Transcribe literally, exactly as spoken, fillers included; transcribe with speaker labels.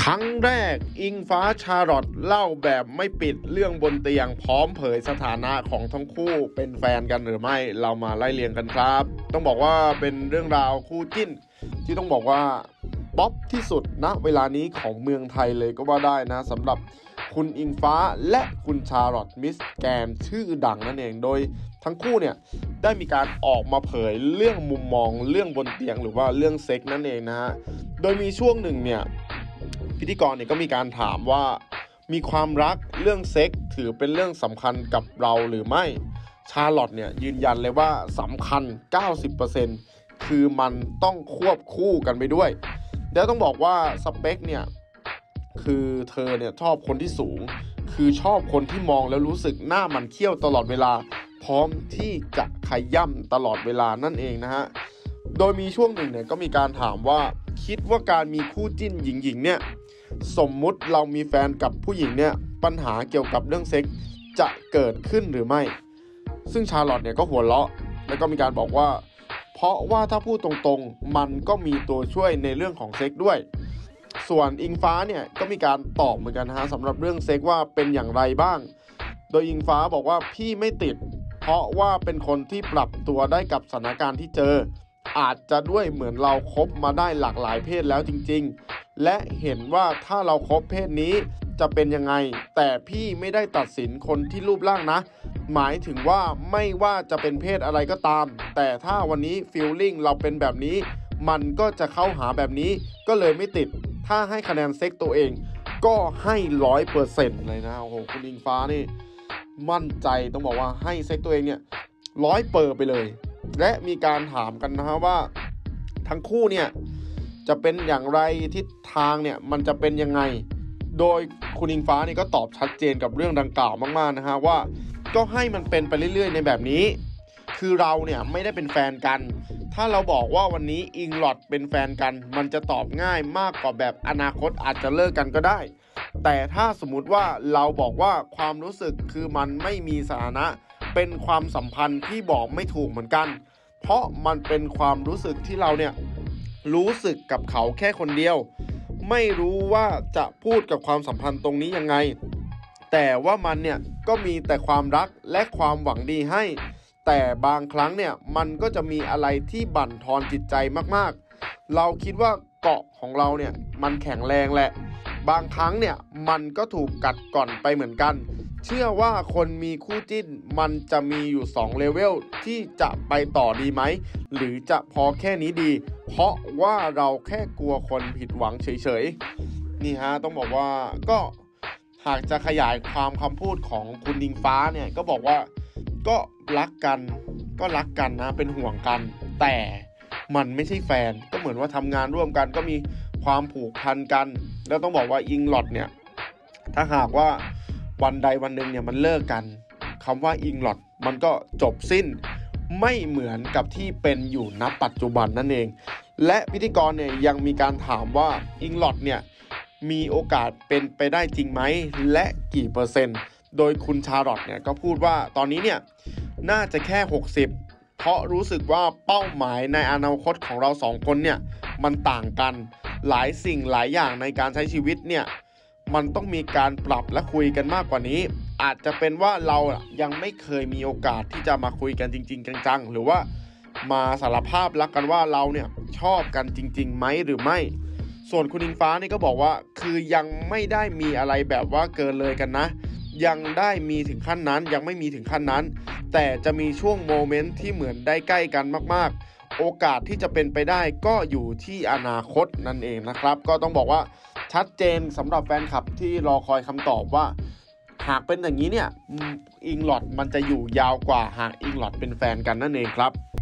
Speaker 1: ครั้งแรกอิงฟ้าชาลอตเล่าแบบไม่ปิดเรื่องบนเตียงพร้อมเผยสถานะของทั้งคู่เป็นแฟนกันหรือไม่เรามาไล่เรียงกันครับต้องบอกว่าเป็นเรื่องราวคู่จิ้นที่ต้องบอกว่าป๊อปที่สุดณเวลานี้ของเมืองไทยเลยก็ว่าได้นะสำหรับคุณอิงฟ้าและคุณชาลอตมิสแกรนด์ชื่อดังนั่นเองโดยทั้งคู่เนี่ยได้มีการออกมาเผยเรื่องมุมมองเรื่องบนเตียงหรือว่าเรื่องเซ็กนั่นเองนะฮะโดยมีช่วงหนึ่งเนี่ยพิธีกรเนี่ยก็มีการถามว่ามีความรักเรื่องเซ็กถือเป็นเรื่องสำคัญกับเราหรือไม่ชาลอตเนี่ยยืนยันเลยว่าสำคัญ เก้าสิบเปอร์เซ็นต์ คือมันต้องควบคู่กันไปด้วยแล้วต้องบอกว่าสเปคเนี่ยคือเธอเนี่ยชอบคนที่สูงคือชอบคนที่มองแล้วรู้สึกหน้ามันเขี้ยวตลอดเวลาพร้อมที่จะขย่ำตลอดเวลานั่นเองนะฮะโดยมีช่วงหนึ่งเนี่ยก็มีการถามว่าคิดว่าการมีคู่จิ้นหญิงๆเนี่ยสมมุติเรามีแฟนกับผู้หญิงเนี่ยปัญหาเกี่ยวกับเรื่องเซ็กจะเกิดขึ้นหรือไม่ซึ่งชาลอตเนี่ยก็หัวเราะแล้วก็มีการบอกว่าเพราะว่าถ้าพูดตรงๆมันก็มีตัวช่วยในเรื่องของเซ็กด้วยส่วนอิงฟ้าเนี่ยก็มีการตอบเหมือนกันนะฮะสำหรับเรื่องเซ็กว่าเป็นอย่างไรบ้างโดยอิงฟ้าบอกว่าพี่ไม่ติดเพราะว่าเป็นคนที่ปรับตัวได้กับสถานการณ์ที่เจออาจจะด้วยเหมือนเราคบมาได้หลากหลายเพศแล้วจริงๆและเห็นว่าถ้าเราคบเพศนี้จะเป็นยังไงแต่พี่ไม่ได้ตัดสินคนที่รูปร่างนะหมายถึงว่าไม่ว่าจะเป็นเพศอะไรก็ตามแต่ถ้าวันนี้ฟีลลิ่งเราเป็นแบบนี้มันก็จะเข้าหาแบบนี้ก็เลยไม่ติดถ้าให้คะแนนเซ็กตัวเองก็ให้ร้อยเปอร์เซ็นต์เลยนะโอ้โหคุณอิงฟ้านี่มั่นใจต้องบอกว่าให้เซ็กตัวเองเนี่ยร้อยเปอร์ไปเลยและมีการถามกันนะฮะว่าทั้งคู่เนี่ยจะเป็นอย่างไรทิศทางเนี่ยมันจะเป็นยังไงโดยคุณอิงฟ้านี่ก็ตอบชัดเจนกับเรื่องดังกล่าวมากๆนะฮะว่าก็ให้มันเป็นไปเรื่อยๆในแบบนี้คือเราเนี่ยไม่ได้เป็นแฟนกันถ้าเราบอกว่าวันนี้อิงลอดเป็นแฟนกันมันจะตอบง่ายมากกว่าแบบอนาคตอาจจะเลิกกันก็ได้แต่ถ้าสมมุติว่าเราบอกว่าความรู้สึกคือมันไม่มีสถานะเป็นความสัมพันธ์ที่บอกไม่ถูกเหมือนกันเพราะมันเป็นความรู้สึกที่เราเนี่ยรู้สึกกับเขาแค่คนเดียวไม่รู้ว่าจะพูดกับความสัมพันธ์ตรงนี้ยังไงแต่ว่ามันเนี่ยก็มีแต่ความรักและความหวังดีให้แต่บางครั้งเนี่ยมันก็จะมีอะไรที่บั่นทอนจิตใจมากๆเราคิดว่าเกราะของเราเนี่ยมันแข็งแรงแหละบางครั้งเนี่ยมันก็ถูกกัดก่อนไปเหมือนกันเชื่อว่าคนมีคู่จิ้นมันจะมีอยู่สองเลเวลที่จะไปต่อดีไหมหรือจะพอแค่นี้ดีเพราะว่าเราแค่กลัวคนผิดหวังเฉยๆนี่ฮะต้องบอกว่าก็หากจะขยายความคำพูดของคุณอิงฟ้าเนี่ยก็บอกว่าก็รักกันก็รักกันนะเป็นห่วงกันแต่มันไม่ใช่แฟนก็เหมือนว่าทำงานร่วมกันก็มีความผูกพันกันแล้วต้องบอกว่าอิงลอดเนี่ยถ้าหากว่าวันใดวันหนึ่งเนี่ยมันเลิกกันคำว่าอิงลอดมันก็จบสิ้นไม่เหมือนกับที่เป็นอยู่ณปัจจุบันนั่นเองและพิธีกรเนี่ยยังมีการถามว่าอิงลอดเนี่ยมีโอกาสเป็นไปได้จริงไหมและกี่เปอร์เซ็นต์โดยคุณชาลอตเนี่ยก็พูดว่าตอนนี้เนี่ยน่าจะแค่หกสิบเพราะรู้สึกว่าเป้าหมายในอนาคตของเราสองคนเนี่ยมันต่างกันหลายสิ่งหลายอย่างในการใช้ชีวิตเนี่ยมันต้องมีการปรับและคุยกันมากกว่านี้อาจจะเป็นว่าเรายังไม่เคยมีโอกาสที่จะมาคุยกันจริงๆจังๆหรือว่ามาสารภาพรักกันว่าเราเนี่ยชอบกันจริงๆไหมหรือไม่ส่วนคุณอิงฟ้านี่ก็บอกว่าคือยังไม่ได้มีอะไรแบบว่าเกินเลยกันนะยังได้มีถึงขั้นนั้นยังไม่มีถึงขั้นนั้นแต่จะมีช่วงโมเมนต์ที่เหมือนได้ใกล้กันมากๆโอกาสที่จะเป็นไปได้ก็อยู่ที่อนาคตนั่นเองนะครับก็ต้องบอกว่าชัดเจนสำหรับแฟนคลับที่รอคอยคำตอบว่าหากเป็นอย่างนี้เนี่ยอิงลอดมันจะอยู่ยาวกว่าหากอิงลอดเป็นแฟนกันนั่นเองครับ